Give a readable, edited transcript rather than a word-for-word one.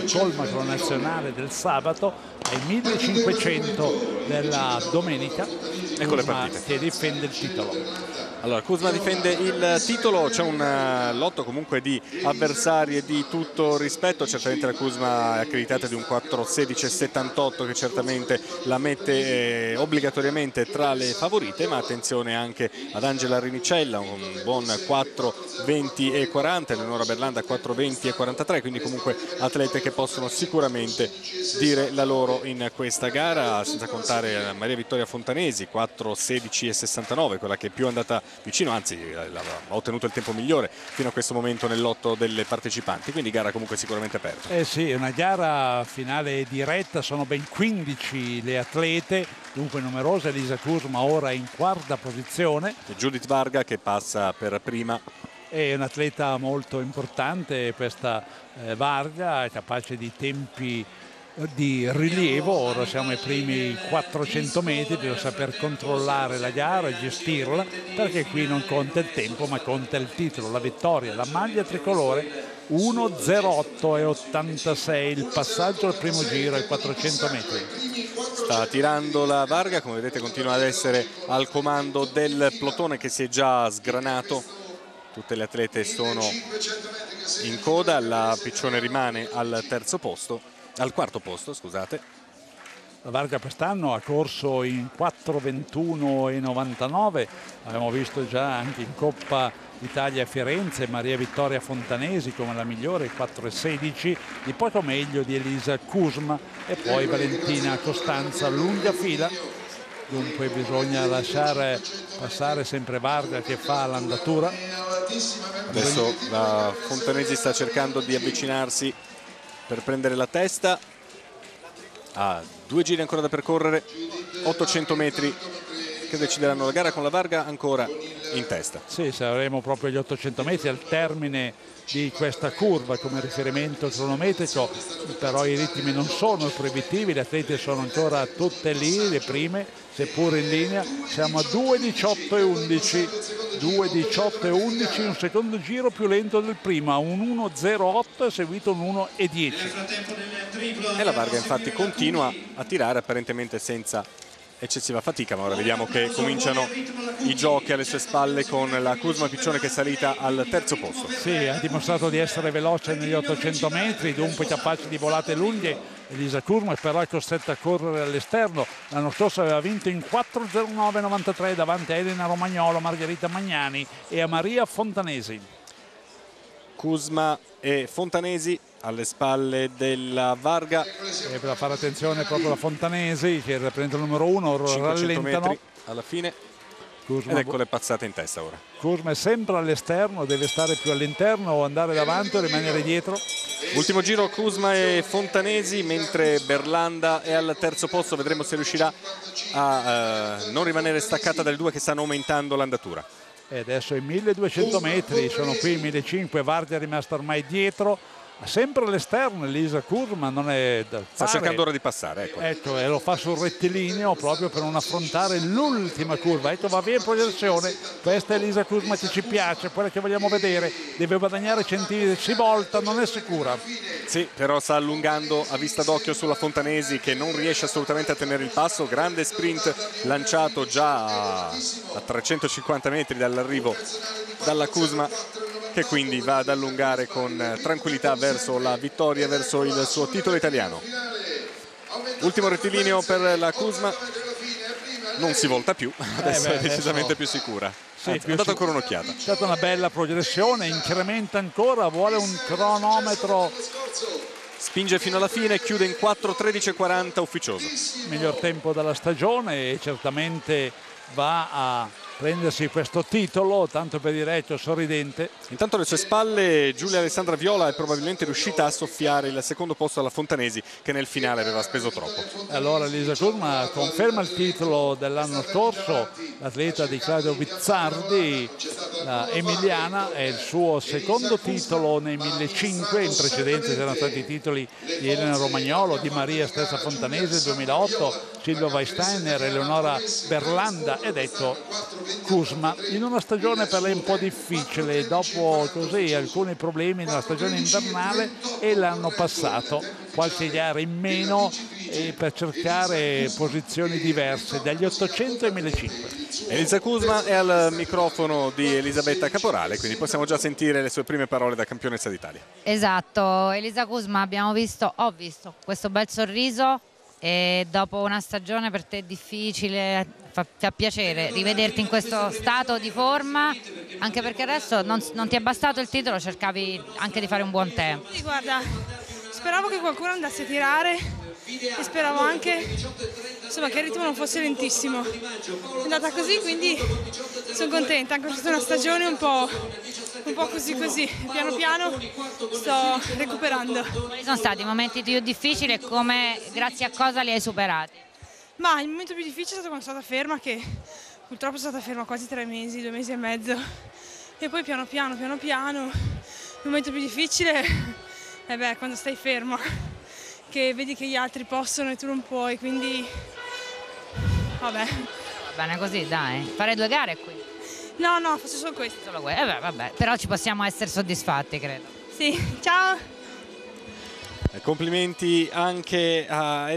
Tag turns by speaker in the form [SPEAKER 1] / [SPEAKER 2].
[SPEAKER 1] colmaco nazionale del sabato, ai 1500 della domenica.
[SPEAKER 2] Ecco le partite.
[SPEAKER 1] Che difende il titolo.
[SPEAKER 2] Allora, Kuzma difende il titolo, c'è un lotto comunque di avversari e di tutto rispetto. Certamente la Kuzma è accreditata di un 4:16,78 che certamente la mette obbligatoriamente tra le favorite, ma attenzione anche ad Angela Rinicella, un buon 4:20,40, Eleonora Berlanda 4:20,43, quindi comunque atlete che possono sicuramente dire la loro in questa gara, senza contare Maria Vittoria Fontanesi 4:16,69, quella che è più andata vicino, anzi ha ottenuto il tempo migliore fino a questo momento nel lotto delle partecipanti, quindi gara comunque sicuramente aperta.
[SPEAKER 1] Sì, è una gara finale diretta, sono ben 15 le atlete, dunque numerose. Elisa Kuzma ora in quarta posizione.
[SPEAKER 2] E Judith Varga che passa per prima.
[SPEAKER 1] È un'atleta molto importante questa Varga, è capace di tempi di rilievo. Ora siamo ai primi 400 metri, deve saper controllare la gara e gestirla, perché qui non conta il tempo ma conta il titolo, la vittoria, la maglia tricolore. 1:08,86 il passaggio al primo giro ai 400 metri.
[SPEAKER 2] Sta tirando la Varga, come vedete continua ad essere al comando del plotone che si è già sgranato. Tutte le atlete sono in coda, la Piccione rimane al quarto posto, scusate.
[SPEAKER 1] La Varga quest'anno ha corso in 4:21,99, abbiamo visto già anche in Coppa Italia a Firenze Maria Vittoria Fontanesi come la migliore, 4:16, di poco meglio di Elisa Kuzma, e poi Valentina Costanza, lunga fila. Dunque bisogna lasciare passare sempre Varga che fa l'andatura.
[SPEAKER 2] Adesso la Fontanesi sta cercando di avvicinarsi per prendere la testa. Ha 2 giri ancora da percorrere, 800 metri che decideranno la gara, con la Varga ancora in testa.
[SPEAKER 1] Sì, saremo proprio agli 800 metri al termine di questa curva come riferimento cronometrico, però i ritmi non sono proibitivi, le atlete sono ancora tutte lì, le prime, seppur in linea. Siamo a 2:18,11, un secondo giro più lento del prima, un 1:08 e seguito un 1:10.
[SPEAKER 2] E la Varga infatti continua a tirare apparentemente senza eccessiva fatica, ma ora vediamo che cominciano i giochi alle sue spalle con la Kuzma Piccione che è salita al terzo posto.
[SPEAKER 1] Sì, ha dimostrato di essere veloce negli 800 metri, dunque capace di volate lunghe. Elisa Kuzma però è costretta a correre all'esterno. L'anno scorso aveva vinto in 4:09,93 davanti a Elena Romagnolo, Margherita Magnani e a Maria Fontanesi.
[SPEAKER 2] Kuzma e Fontanesi alle spalle della Varga.
[SPEAKER 1] E per fare attenzione proprio la Fontanesi che rappresenta il numero 1,
[SPEAKER 2] 500
[SPEAKER 1] rallentano.
[SPEAKER 2] metri alla fine. Ed ecco le passate in testa ora.
[SPEAKER 1] Kuzma è sempre all'esterno, deve stare più all'interno o andare davanti o rimanere dietro.
[SPEAKER 2] Ultimo giro Kuzma e Fontanesi, mentre Berlanda è al terzo posto. Vedremo se riuscirà a non rimanere staccata dalle due che stanno aumentando l'andatura.
[SPEAKER 1] E adesso i 1200 metri, sono qui i 1500, Varga è rimasta ormai dietro, sempre all'esterno. Elisa Kuzma non è da fare.
[SPEAKER 2] Sta cercando ora di passare,
[SPEAKER 1] ecco, e lo fa sul rettilineo proprio per non affrontare l'ultima curva. Ecco, va via in proiezione. Questa è Elisa Kuzma che ci piace, quella che vogliamo vedere, deve guadagnare centimetri, si volta, non è sicura.
[SPEAKER 2] Sì, però sta allungando a vista d'occhio sulla Fontanesi che non riesce assolutamente a tenere il passo. Grande sprint lanciato già a 350 metri dall'arrivo dalla Kuzma, che quindi va ad allungare con tranquillità verso la vittoria, verso il suo titolo italiano. Ultimo rettilineo per la Kuzma, non si volta più, adesso è decisamente più sicura.
[SPEAKER 1] Sì,
[SPEAKER 2] Anzi, ho dato ancora un'occhiata.
[SPEAKER 1] È stata una bella progressione, incrementa ancora, vuole un cronometro.
[SPEAKER 2] Spinge fino alla fine, chiude in 4:13,40 ufficioso.
[SPEAKER 1] Miglior tempo della stagione e certamente va a prendersi questo titolo, tanto per dire, sorridente.
[SPEAKER 2] Intanto alle sue spalle Giulia Alessandra Viola è probabilmente riuscita a soffiare il secondo posto alla Fontanesi, che nel finale aveva speso troppo.
[SPEAKER 1] Allora Elisa Kuzma conferma il titolo dell'anno scorso, l'atleta di Claudio Bizzardi, la emiliana, è il suo secondo titolo nei 1500, in precedenza c'erano stati i titoli di Elena Romagnolo, di Maria stessa Fontanesi nel 2008, Silvia Weisteiner, Eleonora Berlanda, ed ecco Kuzma, in una stagione per lei un po' difficile, dopo così alcuni problemi nella stagione invernale, e l'anno passato qualche gara in meno per cercare posizioni diverse dagli 800 ai 1500.
[SPEAKER 2] Elisa Kuzma è al microfono di Elisabetta Caporale, quindi possiamo già sentire le sue prime parole da campionessa d'Italia.
[SPEAKER 3] Esatto, Elisa Kuzma, ho visto questo bel sorriso, e dopo una stagione per te difficile fa piacere rivederti in questo stato di forma, anche perché adesso non ti è bastato il titolo, cercavi anche di fare un buon tempo.
[SPEAKER 4] Sì, guarda, speravo che qualcuno andasse a tirare e speravo anche, insomma, che il ritmo non fosse lentissimo. È andata così, quindi sono contenta, anche perché è stata una stagione un po' così, piano piano sto recuperando.
[SPEAKER 3] Quali sono stati i momenti più difficili e grazie a cosa li hai superati?
[SPEAKER 4] Ma il momento più difficile è stato quando sono stata ferma, che purtroppo sono stata ferma quasi 3 mesi, 2 mesi e mezzo. E poi piano piano, il momento più difficile è quando stai ferma, che vedi che gli altri possono e tu non puoi, quindi vabbè.
[SPEAKER 3] Va bene così, dai. Fare 2 gare qui.
[SPEAKER 4] No, faccio solo questo.
[SPEAKER 3] Solo questo. Vabbè, però ci possiamo essere soddisfatti, credo.
[SPEAKER 4] Sì, ciao!
[SPEAKER 2] Complimenti anche a